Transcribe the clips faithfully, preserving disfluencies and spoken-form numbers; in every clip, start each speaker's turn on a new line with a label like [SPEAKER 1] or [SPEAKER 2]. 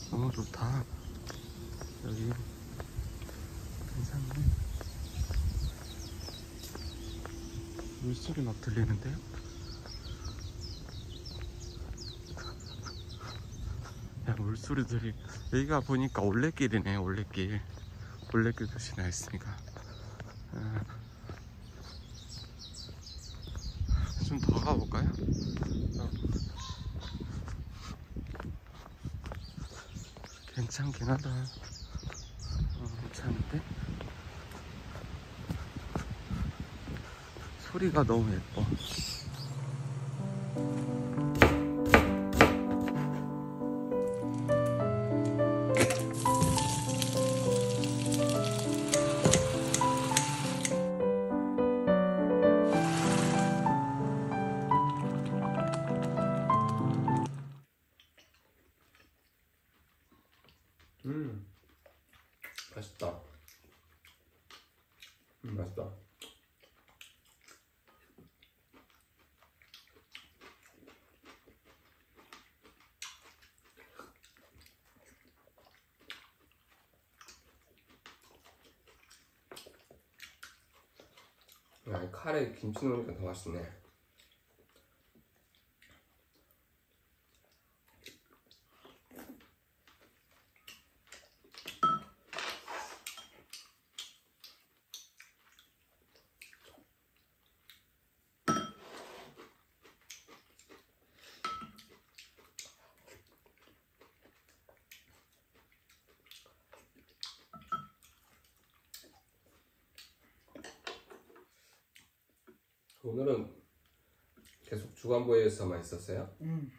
[SPEAKER 1] 너무 좋다. 여기 괜찮네. 물소리 막 들리는데요? 야, 물소리들이. 여기가 보니까 올레길이네. 올레길. 올레길 표시나 있으니까. 아, 좀 더 가볼까요? 어. 괜찮긴 하다. 어, 괜찮은데? 소리가 너무 예뻐. 음, 맛있다. 음, 맛있다. 야, 카레에 김치 넣으니까 더 맛있네. 오늘은 계속 주간보에서만 있었어요?
[SPEAKER 2] 응.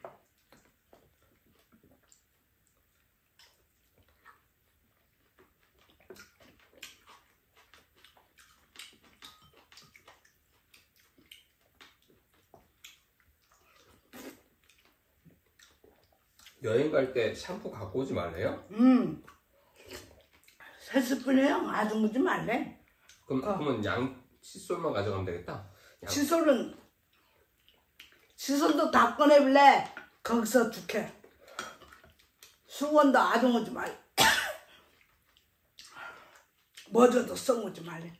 [SPEAKER 1] 여행 갈 때 샴푸 갖고 오지 말래요?
[SPEAKER 2] 응. 세 스푼이요? 아주 묻지 말래.
[SPEAKER 1] 그럼,
[SPEAKER 2] 어.
[SPEAKER 1] 그러면 양 칫솔만 가져가면 되겠다? 양...
[SPEAKER 2] 칫솔은 칫솔도 다 꺼내볼래. 거기서 죽해. 수건도 아주 묻지 말래. 뭐줘도 써묻지 말래.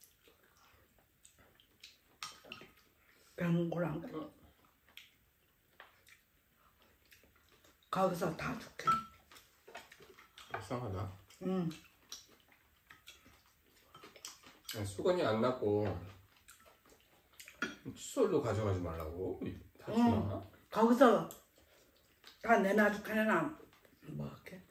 [SPEAKER 2] 병고랑 거. 거기서 다 죽해.
[SPEAKER 1] 이상하다.
[SPEAKER 2] 응.
[SPEAKER 1] 수건이 안 났고 칫솔도 가져가지 말라고? 다 주나?
[SPEAKER 2] 응. 거기서 다 내놔줄까나 뭐 할게.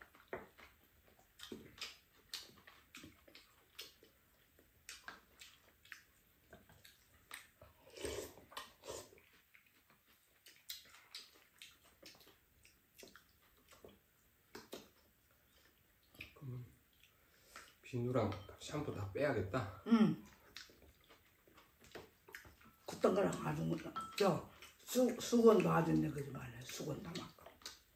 [SPEAKER 1] 비누랑 샴푸 다 빼야겠다.
[SPEAKER 2] 응. 굳던 거랑 아주 묻어. 저 수, 수건도 아주 내거지 말래. 수건 담았고.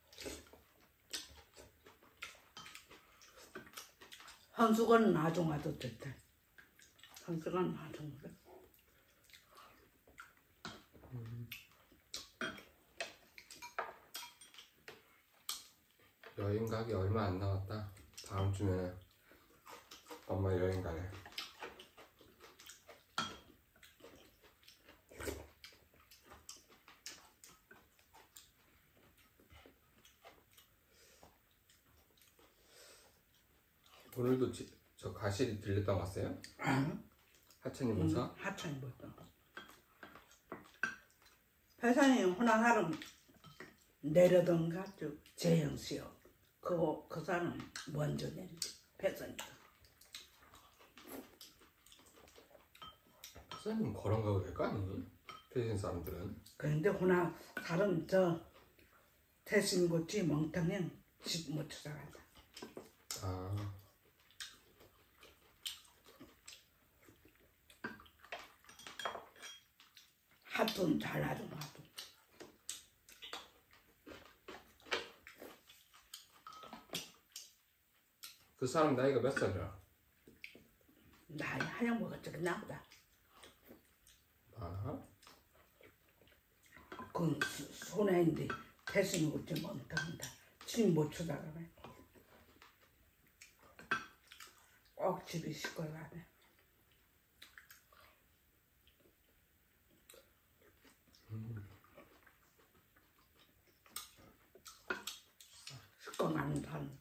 [SPEAKER 2] 한수건은 아주 놔도 됐대. 한수건은 아주 묻어.
[SPEAKER 1] 음. 여행 가기 얼마 안 남았다. 다음 주면은 엄마 여행 가네. 오늘도 지, 저 가실이 들렸다 왔어요?
[SPEAKER 2] 응?
[SPEAKER 1] 하천이 문서?
[SPEAKER 2] 응, 하천이 뭐죠? 회사님 호남사람 내려던가 쭉 재영씨요. 그, 그 사람 먼저 낸 회사니까.
[SPEAKER 1] 회사님 걸어 가도 될 거 아니니? 대신 사람들은.
[SPEAKER 2] 그런데 호남 사람 저 태신 고치 멍텅이는 집 못 찾아간다.
[SPEAKER 1] 아.
[SPEAKER 2] 하여튼 잘하죠, 하여튼.
[SPEAKER 1] 그 사람 나이가 몇 살이야?
[SPEAKER 2] 나이 하얀 뭐가 저기 나보다.
[SPEAKER 1] 아?
[SPEAKER 2] 그 손에 있는데 태신이 고치 멍텅이다. 집 못 쳐다가네. 꼭 집이 시끌하네. 시꺼먼 반.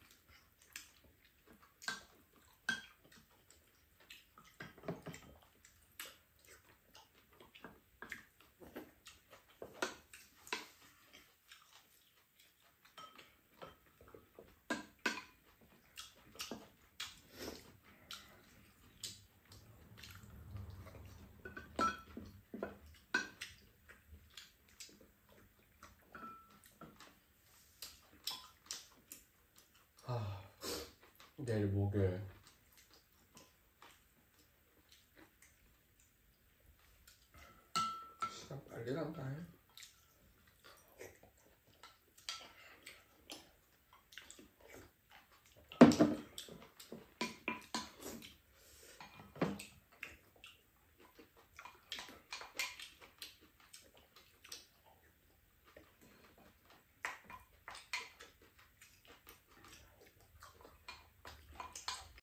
[SPEAKER 1] 아, 내일 목요일. 시간 빨리 간다.